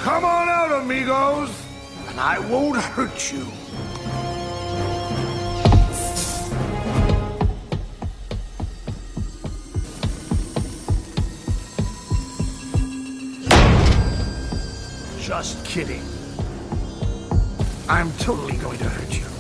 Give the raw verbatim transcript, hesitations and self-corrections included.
Come on out, amigos, and I won't hurt you. Just kidding. I'm totally going to hurt you.